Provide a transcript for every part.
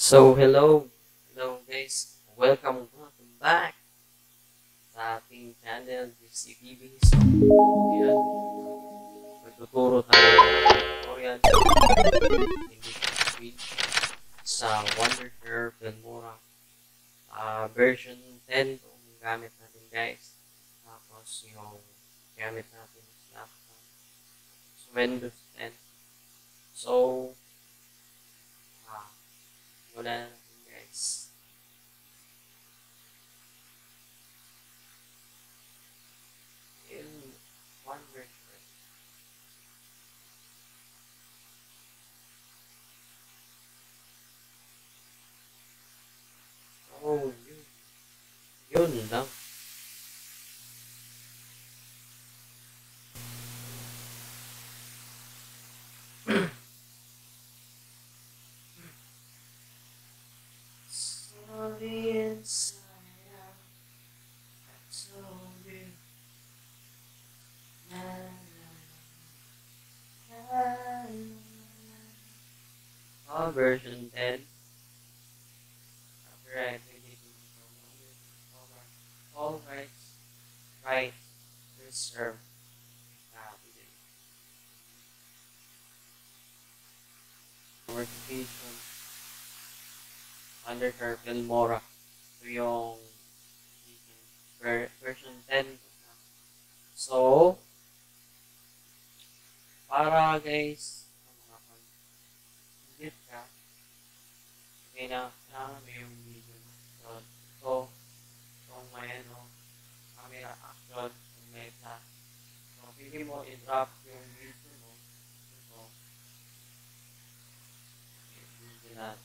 So, hello guys. Welcome back sa ating channel, GCTV. So, yan, magtuturo tayo ng tutorial in this video sa Wondershare Filmora version 10 itong gamit natin guys. Tapos yung gamit natin is laptop, Windows 10. So, wala na natin guys. In Wondershare. Oh, yun lang. Slowly inside out, I told you, na, na, version 10. Copyright, all rights reserved. Notification under Filmora. Ito yung version 10. So, para guys, makapag-edit ka, kailangan mo yung video. So, itong may camera action, meta. So, pili mo i-drop yung video mo. So, i-video natin.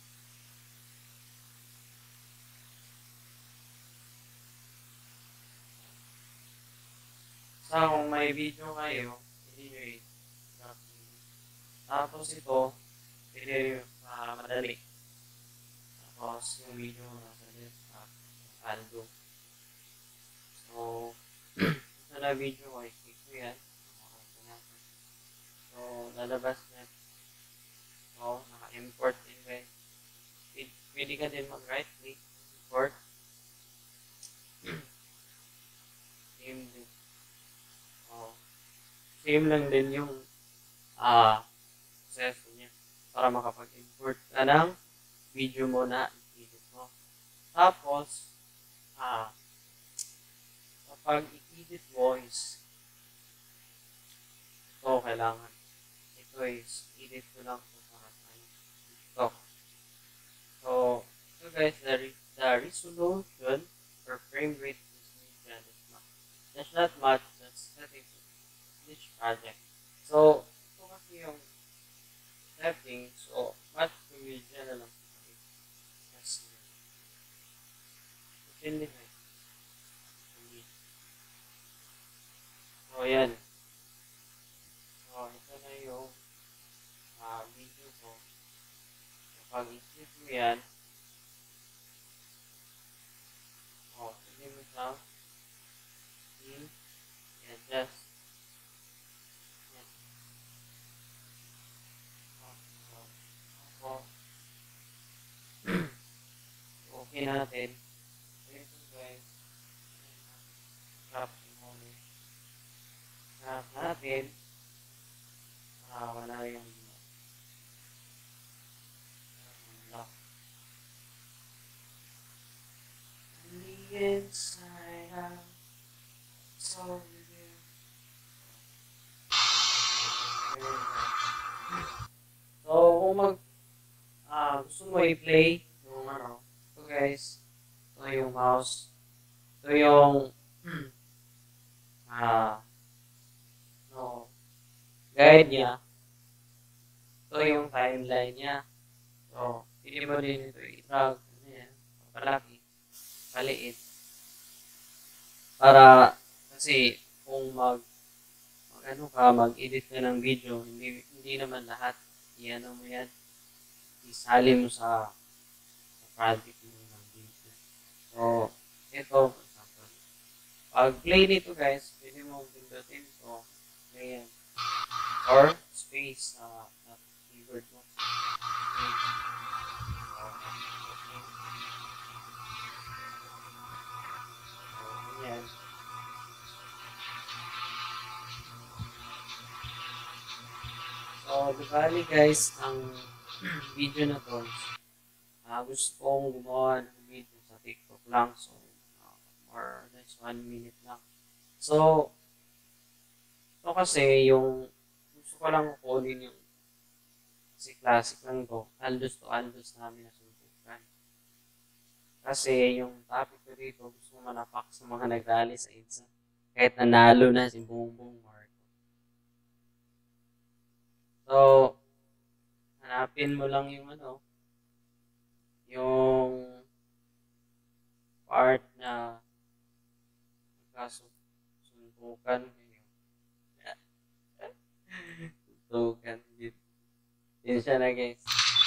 Sa kung may video kayo, hindi nyo i-drop. Tapos ito, pili madali. Tapos yung video nasa desktop, aldo. So, ito na video ko, i-click ko yan. So, lalabas na. So, naka-import din guys. Pwede ka din mag-right click, import. Same din. So, same lang din yung process niya para makapag-import ka ng video mo na i-edit mo. Tapos, kapag i-edit mo is ito kailangan. Ito is edit ko lang ito para sa TikTok. So, ito guys, the resolution or frame rate is that's not much. That's setting each project. So, ito kasi yung settings. So, much media na lang. Yes. Hindi guys. So, yan. So, ito na yung video ko. Kapag i-click mo yan, hindi mo siya i-adjust. Yan. Okay natin. Ito guys. Crop natin. Wala yung lock. Inside out. So kung gusto mo i-play yung ito guys, ito yung mouse, ito yung guide niya, ito yung timeline niya. So, hindi mo din ito i-drag, palaki, paliit. Para, kasi kung mag-edit ka ng video, hindi naman lahat mo yan, isali mo sa project mo ng video. So, ito, for example, pag play nito guys, pwede mo pindutin ito, play yan, or space sa keyboard mo. di bali guys, ang video na to, gusto kong gumawa ng video sa TikTok lang. So, more or less 1 minute lang. So, ito kasi yung gusto ko lang kunin yung kasi classic lang to. Aldos to Aldos namin na suntukan. Kasi yung topic ko dito, gusto ko manapak sa mga nagrally sa EDSA. Kahit nanalo na si Bongbong Marcos. So, hanapin mo lang yung yung part na nagkasuntukan kayo. Suntukan din. Yun siya na guys.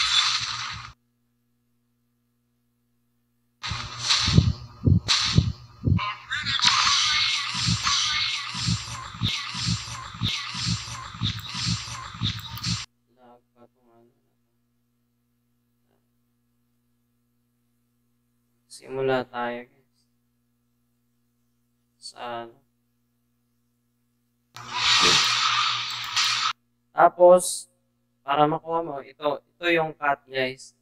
Simula tayo guys. Tapos, para makuha mo, ito yung cut guys.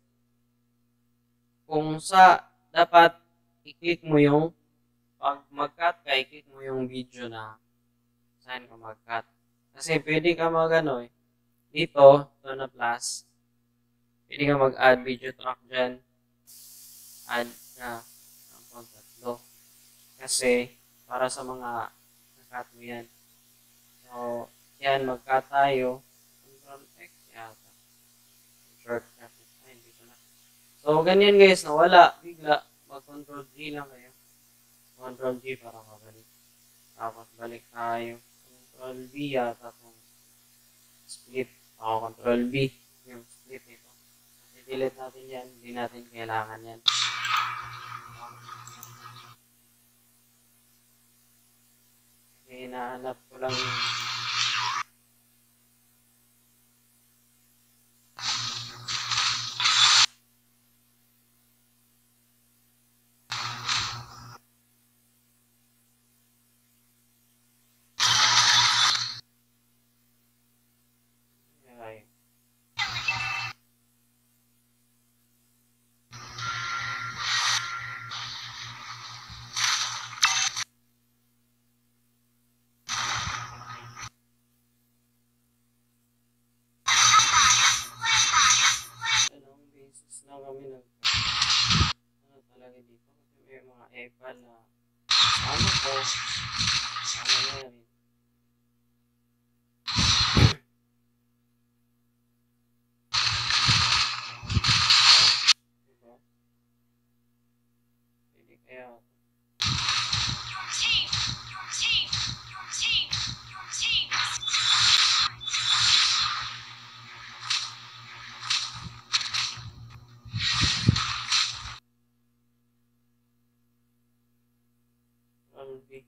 Kung dapat i-click mo yung, pag mag-cut ka, i-click mo yung video na saan ka mag-cut. Kasi pwede ka dito, ito na plus, pwede ka mag-add video track dyan. Add ka ng tatlo. Kasi, para sa mga na-cut mo yan. So, yan, mag-cut tayo. Control X yata. Shortcut. Ay, dito na. So, ganyan guys, nawala. Bigla, mag-Control G lang kayo. Control G para mabalik. Tapos, balik tayo. Control V yata kung split. Ako, Control V. Yung split ito. I-delete natin yan. Hindi natin kailangan yan. Okay, nahanap ko lang yung na kami talaga dito kasi may mga epal na ko na rin diba? Pwede kaya big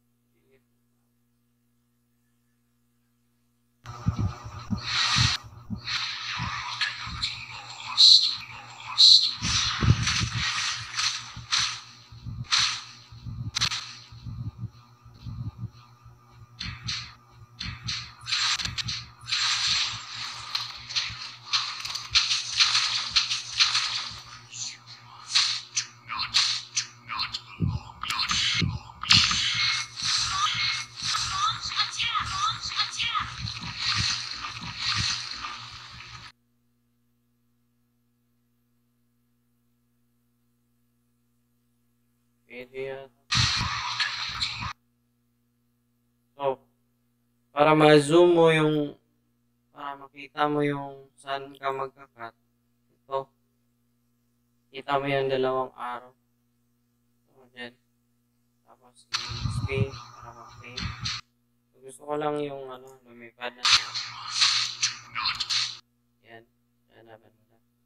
pwede yan. So, para ma-zoom mo para makita mo yung saan ka magka-cut. Ito. Kita mo yung dalawang arrow. So, dyan. Tapos, space para ma-frame. So, gusto ko lang yung lumipad na yan. Yan. Yan na ba?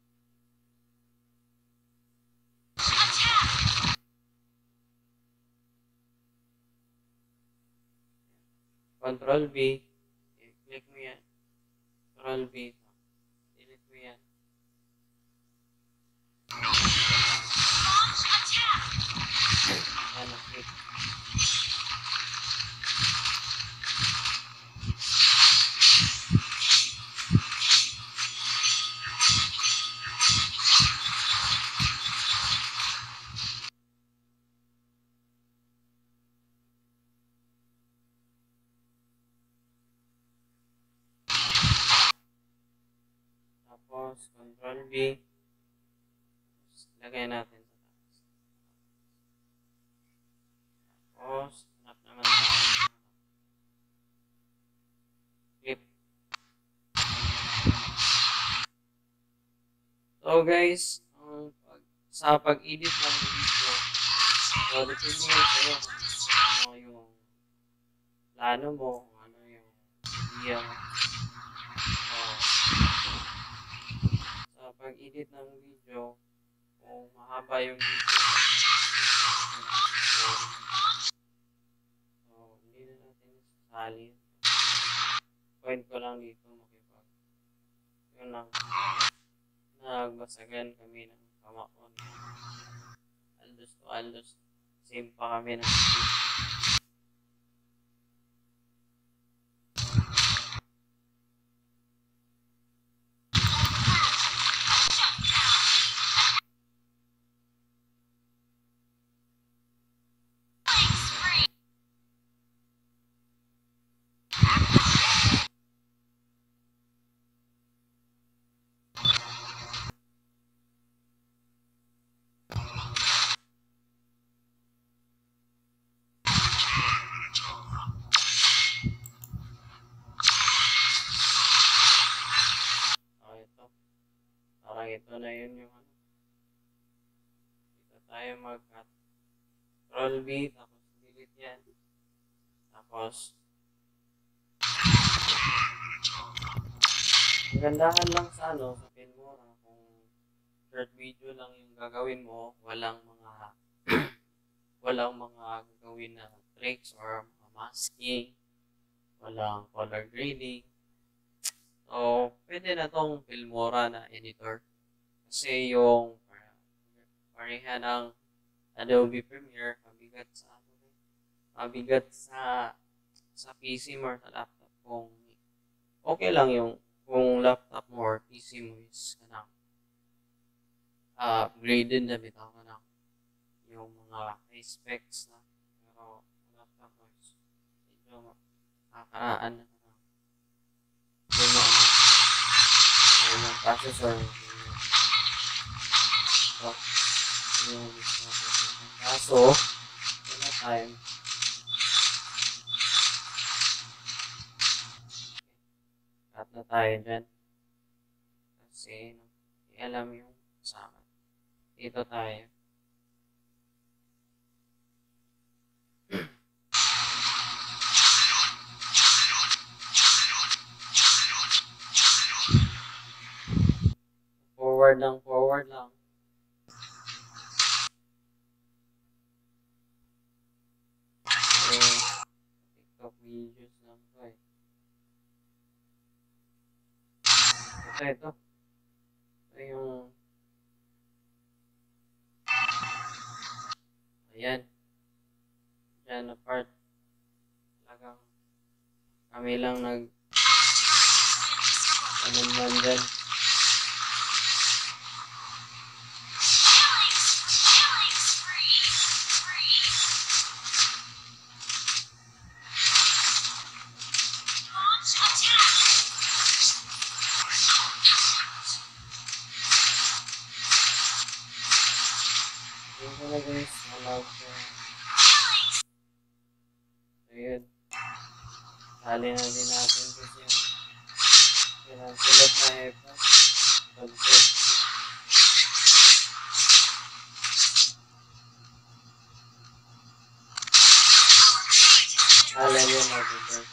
Control V, i-click mo yan. Control V, delete mo yan. Yan, click. Tapos, Control B. Tapos, lagay natin sa taas. Tapos, hanap naman tayo. Clip. So guys, sa pag-edit ng video, so depende yun sa'yo kung ano yung plano mo, kung ano yung idea mo. So, sa pag-edit ng video, kung mahaba yung video mo, so hindi na natin sasali. Point ko lang dito makipag. Yun lang. Nagbasagan kami ng kamakon. Aldos to aldos. Same pa kami ng speed. Parang ito na yun yung ano. Dito tayo mag-cut. Control B, tapos delete yan. Tapos, magandahan lang sa ano, sa Filmora, kung short video lang yung gagawin mo, walang mga gagawin na tricks or mga masking, walang color grading. So, pwede na tong Filmora na editor. Kasi yung pareha ng Adobe Premiere, mabigat sa PC mo or sa laptop. Kung okay lang yung kung laptop mo or PC mo is kanang upgraded na bitaw ka ng yung mga high specs na, pero laptop mo is medyo makakaraan na yung processor yung kaso wala time cut na tayo dyan kasi alam yung sa akin dito tayo forward lang TikTok videos lang to eh. Ito yung ayan dyan na part talagang kami lang nag man dyan yun pala guys malawag ko so yun sali na din natin kasi yun sulat na EPA concept alam yun mag-birth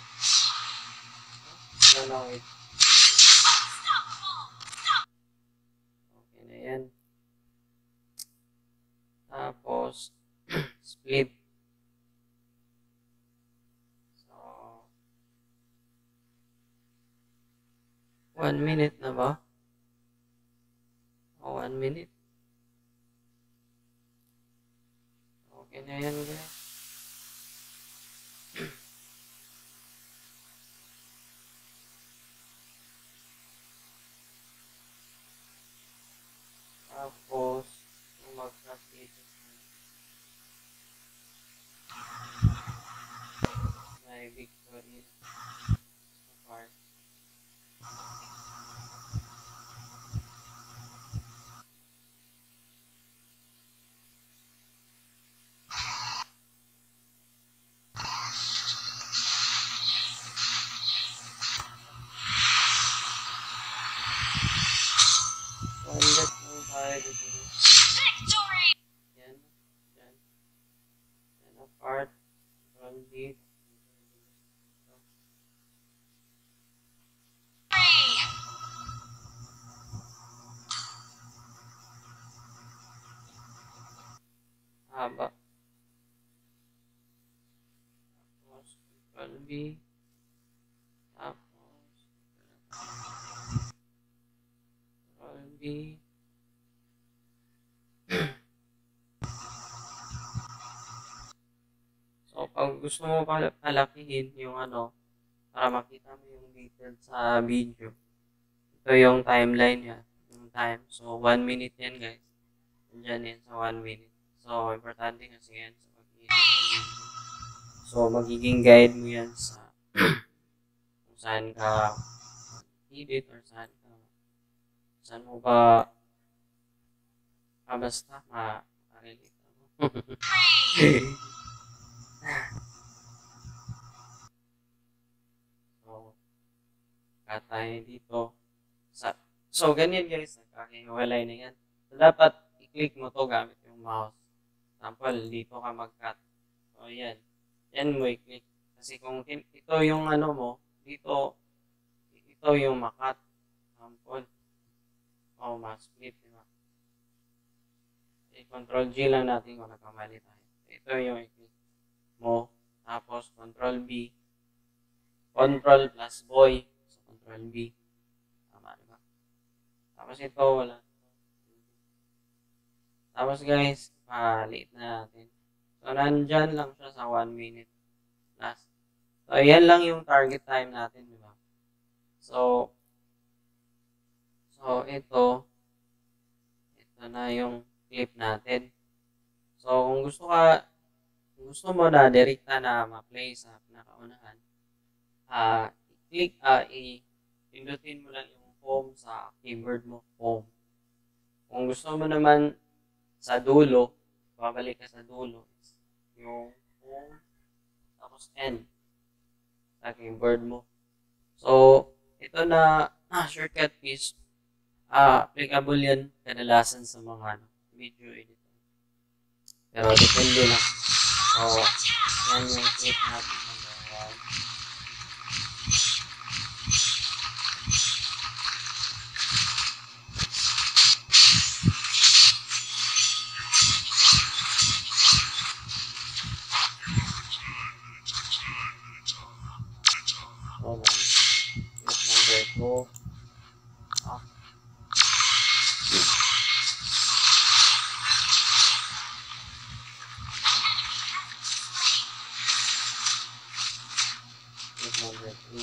no wait okay na yan tapos split so 1 minute na ba o 1 minute okay na yan guys tapos mag-cut dito may victory sa part editing. Yan. Yan. Yan ang part. Control D. Haba. Tapos, Control B. Tapos, Control B. So, pag gusto mo palakihin yung ano, para makita mo yung detail sa video, ito yung timeline niya. Yung time. So, 1 minute yan, guys. Nandyan yan sa 1 minute. So, importante kasi yan sa pag-edit ng video. So, magiging guide mo yan sa kung saan ka edit or saan mo ba basta ma-relate mo. So, tayo dito. So, ganyan guys. Nagkakahiwalay na yan. So, dapat i-click mo to gamit yung mouse. Example, dito ka mag-cut. So, yan. Yan mo i-click. Kasi kung ito yung ano mo, dito, ito yung makat. Example. O, ma-split, diba? I-control G lang natin kung nagkamali tayo. Ito yung i-click mo. Tapos, control B. Control plus boy. So, control B. Tama, diba? Tapos ito, wala. Tapos guys, palit na natin. So, nandyan lang siya sa 1 minute plus. So, yan lang yung target time natin, di ba? So, ito na yung clip natin. So, kung gusto mo na direkta na ma-play sa pinakaunahan, pindutin mo lang yung home sa keyboard mo, home. Kung gusto mo naman sa dulo, babalik ka sa dulo, yung home, tapos end sa keyboard mo. So, ito na shortcut keys, applicable yan kadalasan sa mga video editor. Pero depende lang. So, yan yung clip natin. So, number 3.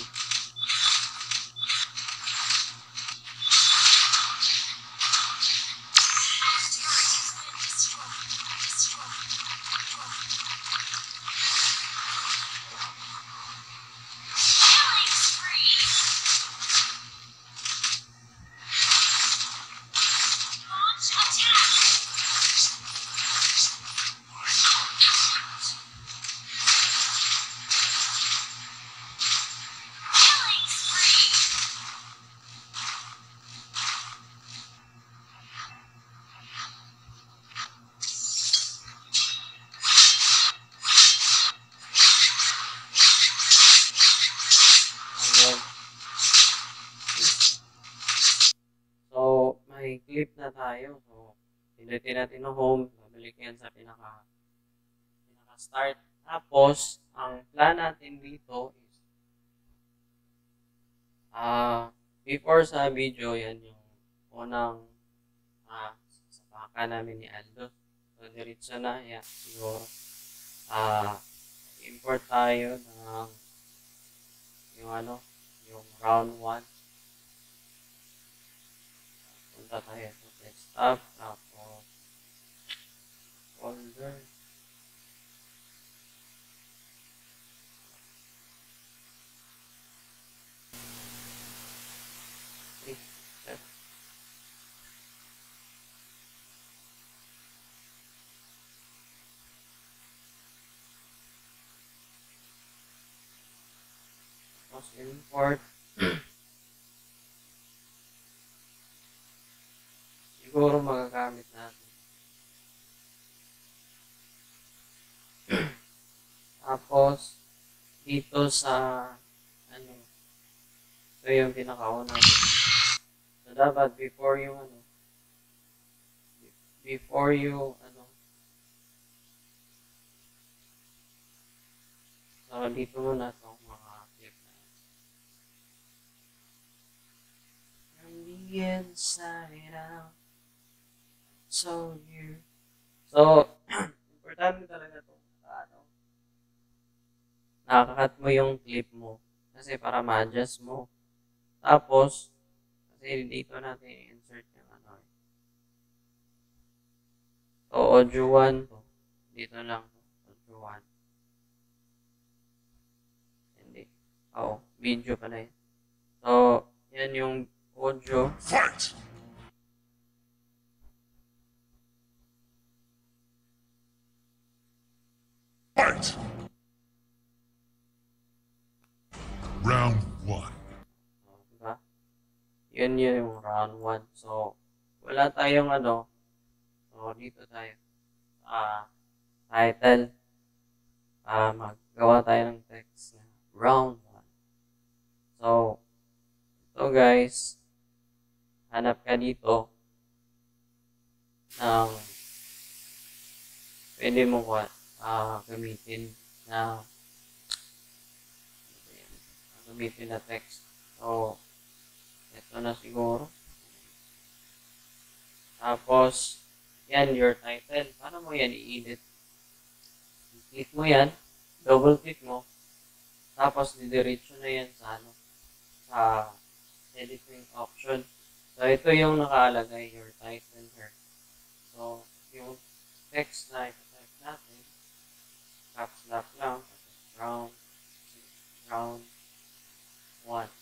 So, may clip na tayo. So, pindutin natin ng home. Babalik yan sa pinaka-start. Tapos, ang plan natin dito is before sa video, yan yung unang sapakan namin ni Aldo. So, diretso na. Yan, siguro. Import tayo ng yung round 1. Punta tayo sa desktop, tapos folder. Tapos import siguro magagamit natin. Tapos, dito sa, ano, ito yung pinakauna. So, dapat before yung, before you, so, dito muna itong mga clip na yan. From the inside out, so you. So, importante talaga itong, nakakat mo yung clip mo. Kasi para ma-adjust mo. Tapos, kasi dito natin insert yung So, audio 1 to. Dito lang to. Audio 1. Hindi. Oo, video pala yun. So, yan yung audio. Fight! Fight! Round 1. So, diba? Yun yung round 1. So, wala tayong So, dito tayo. Title. Maggawa tayo ng text na round 1. So, ito guys, hanap ka dito ng pwede mo gamitin na text. So, ito na siguro. Tapos, yan, your title. Paano mo yan i-edit? Click mo yan, double click mo, tapos didiretso na yan sa sa editing option. So, ito yung nakaalagay, your title here. So, yung text na ito-type natin, caps lock lang, round 1.